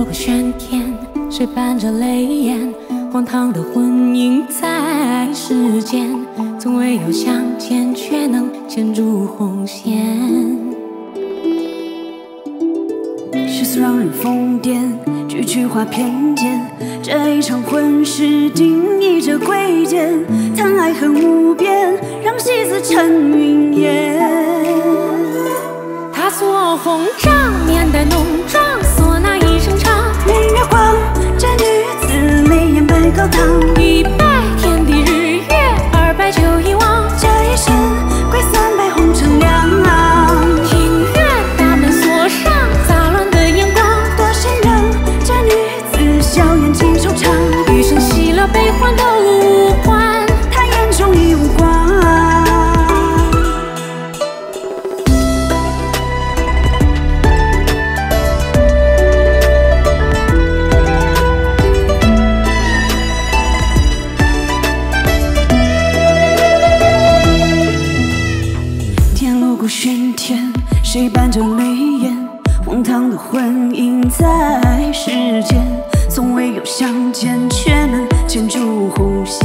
过喧天，谁伴着泪眼？荒唐的婚姻在世间，从未有相见，却能牵住红线。 世俗让人疯癫，句句话偏见。这一场婚事定义着贵贱，谈爱恨无边，让戏子成云烟。 她锁红帐，面带浓妆，唢呐一声唱， 明月光，这女子泪眼白高堂。 一拜天地日月，2拜酒一汪， 这一生归3拜红尘两。 庭院大门锁上，杂乱的眼光多谁让这女子笑颜尽收场。 余生喜乐悲欢都无关， 她眼中已无光。喧天，谁伴着泪眼？荒唐的婚姻在世间，从未有相见，却能牵住红线。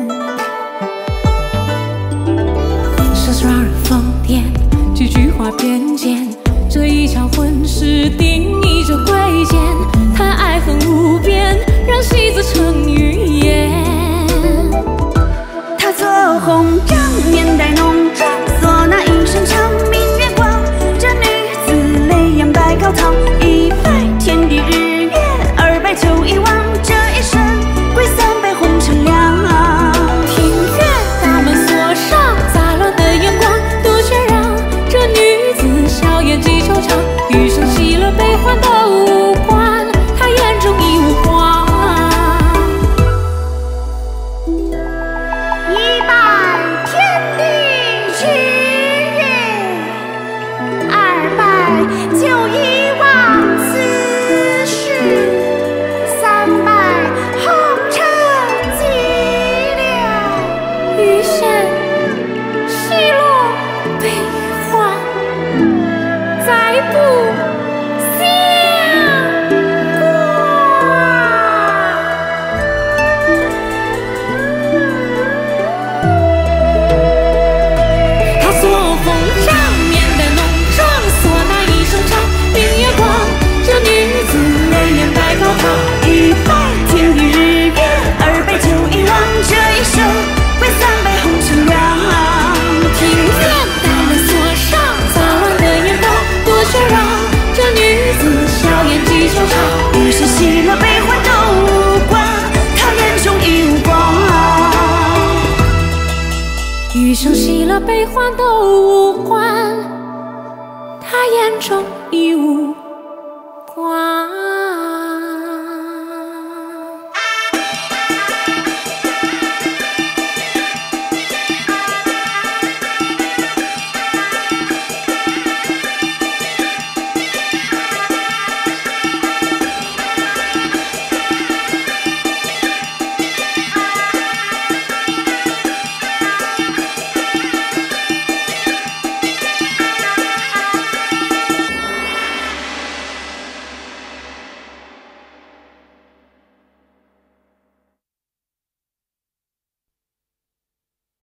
世俗让人疯癫，句句话偏见。这一场婚事定义着贵贱，谈爱恨无边，让戏子成云烟。 她做红帐，面带浓妆，唢呐一声唱。高堂一拜天地日月，2拜酒一汪，这一生归3拜红尘两。 庭院大门锁上，杂乱的眼光都却让这女子笑颜几惆怅。余生喜乐悲欢都无关，她眼中已无光。 一拜天地日月，2拜酒一。 余生喜乐悲欢，再不相关。她锁红帐，面带浓妆，唢呐一声唱，明月光，这女子泪眼白高堂。 一拜天地日月，2拜酒一汪，这一生归3拜红尘两。 庭院大门锁上，杂乱的眼光多却让这女子笑颜几惆怅。 余生喜乐悲欢都无关，她眼中已无光。 余生喜乐悲欢都无关，她眼中